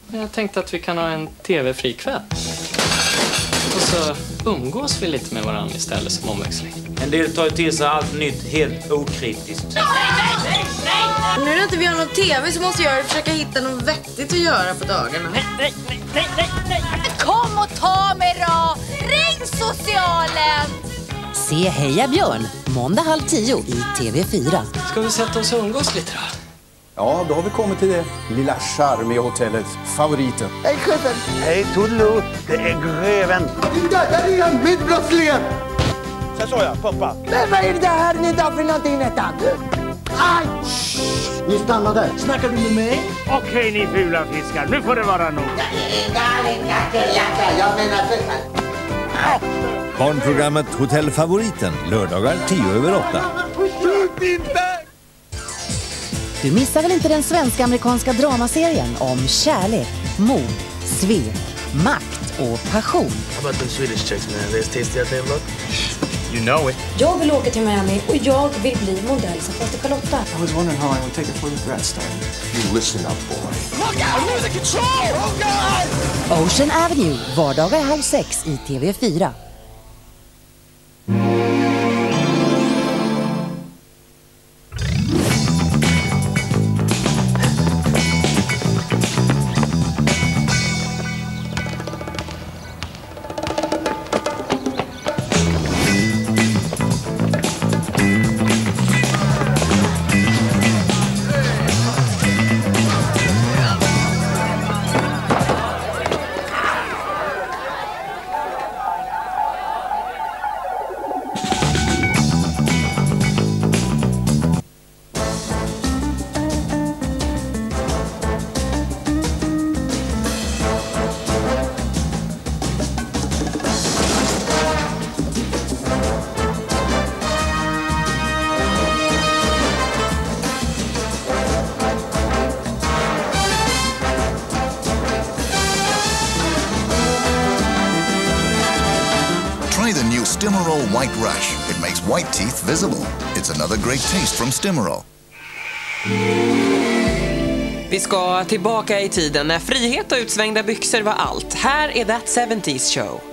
Jag tänkte att vi kan ha en tv-fri kväll. Och så umgås vi lite med varandra istället som omväxling. En del tar ju till sig allt nytt helt okritiskt. Nu när inte vi har någon tv så måste jag försöka hitta något vettigt att göra på dagarna. Nej. Kom och ta mig då! Ring socialen! Se Heja Björn, måndag 9:30 i TV4. Ska vi sätta oss och umgås lite då? Ja, då har vi kommit till det lilla charmiga hotellet Favoriten. Hej chefen! Hej Toodaloo, det är greven. Du dödar igen medbrottslingen! Så sa jag, pappa. Men vad är det här ni tar för någonting nästan? Aj! Ni stannar där. Snackar du med mig? Okej, ni fula fiskar, nu får det vara nog. Jag menar chefen. Barnprogrammet Hotell Favoriten, lördagar 8:10. Skjut inte! Du missar väl inte den svenska-amerikanska dramaserien om kärlek, mod, svek, makt och passion? How about them Swedish chicks, man? They as tasty as they look. You know it. Jag vill åka till Miami och jag vill bli modell som faster Charlotta. I was wondering how I would take it for the grad start. You listen up, boy. Look out! I'm losing control! Oh God! Ocean Avenue, vardagar 5:30 i TV4. Try the new Stimorol White Rush. It makes white teeth visible. It's another great taste from Stimorol. Vi ska tillbaka i tiden när frihet och utsvängda byxor var allt. Här är That 70's Show.